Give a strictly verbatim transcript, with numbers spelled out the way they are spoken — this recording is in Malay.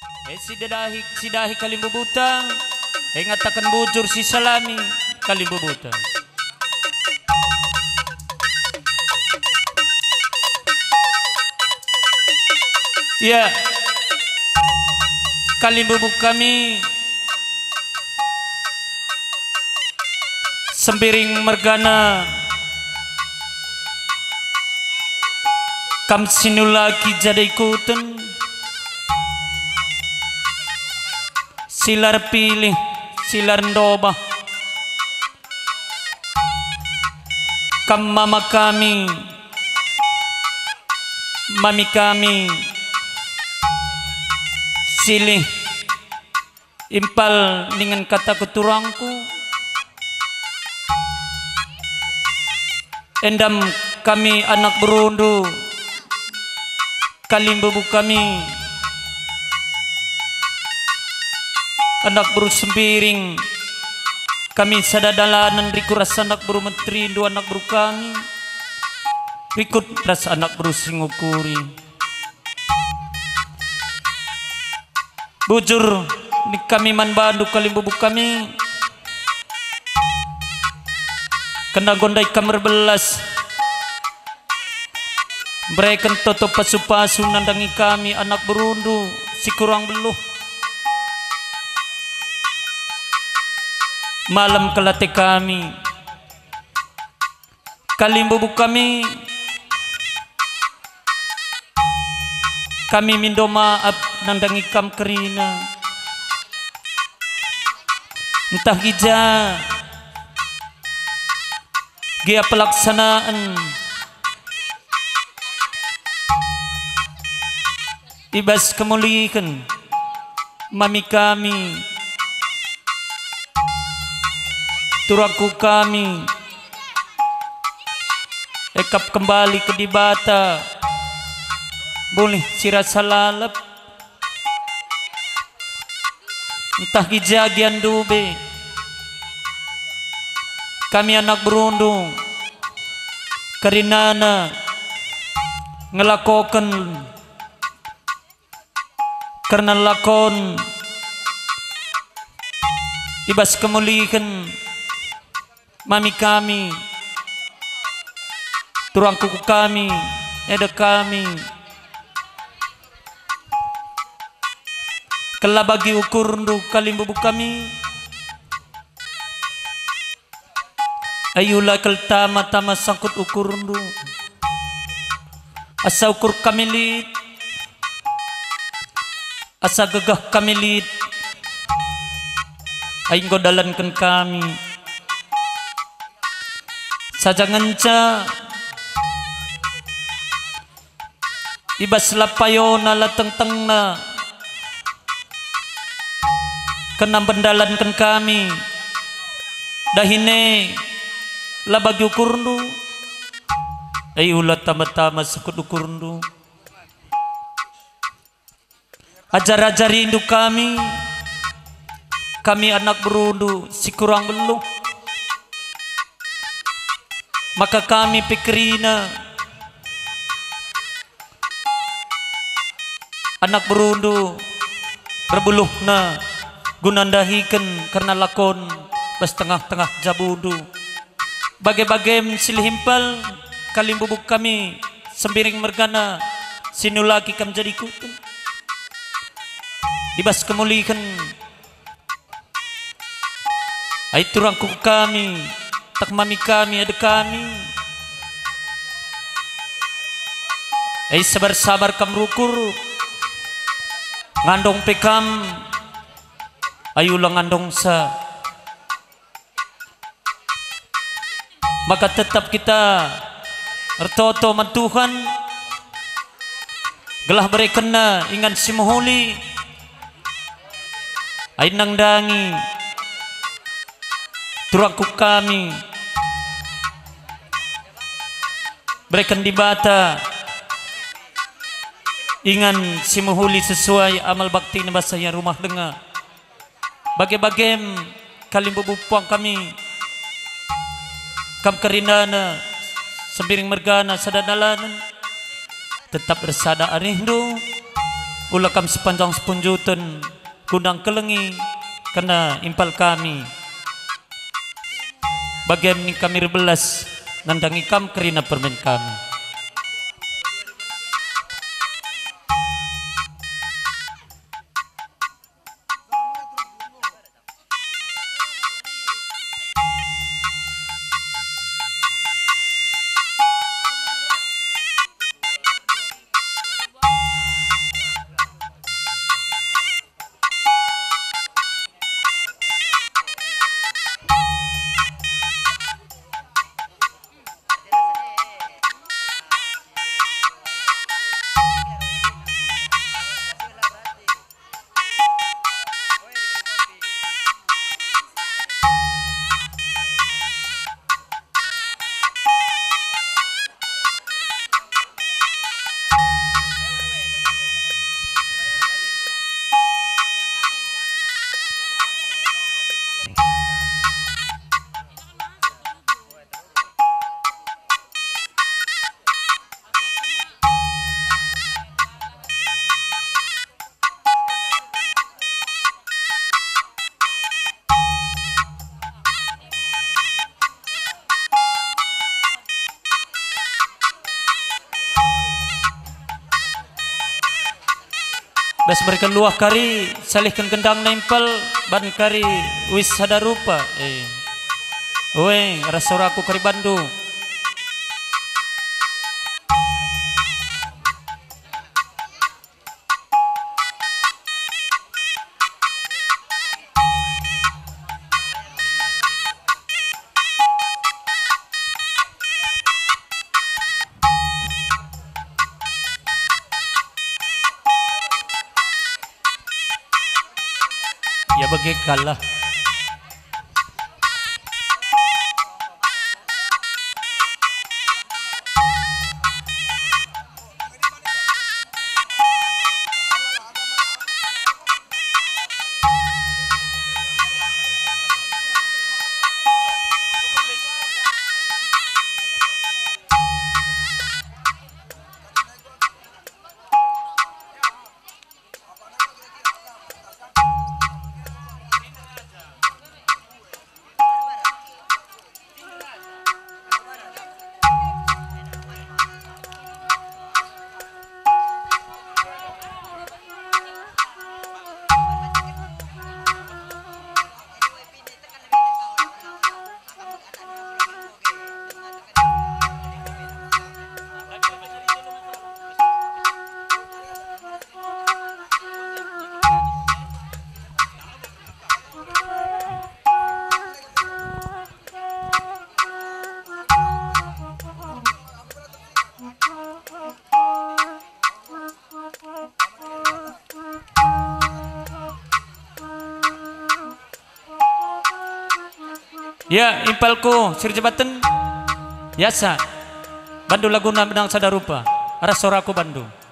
Eh si dahi si dahi kalimbubutan. Eh ngatakan bujur si salami kalimbubutan. Ya, kalimbubuk kami sembiring mergana kam sinulaki jadi ikutan silar pilih silar ndoba kam mama kami mami kami silih impal dengan kata keturangku endam kami anak berundu kalimbubu kami anak beru sembiring kami sadadalanan riku rasa anak beru menteri dua anak beru kami rikut rasa anak beru singukuri bujur ni kami man bandu kalimbubuk kami kena gondai kamar belas mereka toto pasu-pasu nandangi kami anak berundu si kurang beluh malam kelate kami kalimbubuk kami kami mindo maaf nandangi kam kerina entah gija gia pelaksanaan ibas kemulikan mami kami turaku kami ekap kembali ke dibata boleh sirasa lalap entah gijagian dube kami anak berundung karinana ngelakokan karena lakon ibas kemulikan mami kami turang kuku kami eda kami kala bagi ukur ndu kalimbubuk kami ayula kel tama tama sangkut ukur ndu asa ukur kami lit asa gegah kami lit aing godalankan kami saja ngenca ibas lapayona lateng tengna kena bendalankan kami dahine labagi ukurnu ayulah tama-tama sekut ukurnu ajar-ajar rindu kami kami anak berundu si kurang beluh maka kami pikirina anak berundu berbuluhna gunandahikan karena lakon bas tengah-tengah jabudu bagai-bagai silhimpal kalimbubuk kami sembiring mergana sinulaki kam jadi kutu dibas kemulikan ay turang kuku kami tak mami kami ada kami ay sabar-sabar kam rukur ngandong pekam ayulah ngandong sa maka tetap kita ertoto man Tuhan gelah berekena ingan si muhuli ay nangdangi turangku kami berikan di bata ingan si muhuli sesuai amal bakti nabasaya rumah dengar bagai-bagai kalimbubupuang kami kam karinana sembiring mergana sadadalanan tetap bersada arindu ulakam sepanjang sepunjutan kundang kelengi kena impal kami bagian ni kami rebelas nandang ikam kerina permen kami. Bas mereka luah kari salihkan kendang nempel ban kari wis sada rupa eh we rasuraku kari Bandung. Ya bagi kalah. Ya impalku sir jabatan Yasa Bandung Laguna Benang Sadarupa Arah Soraku Bandung.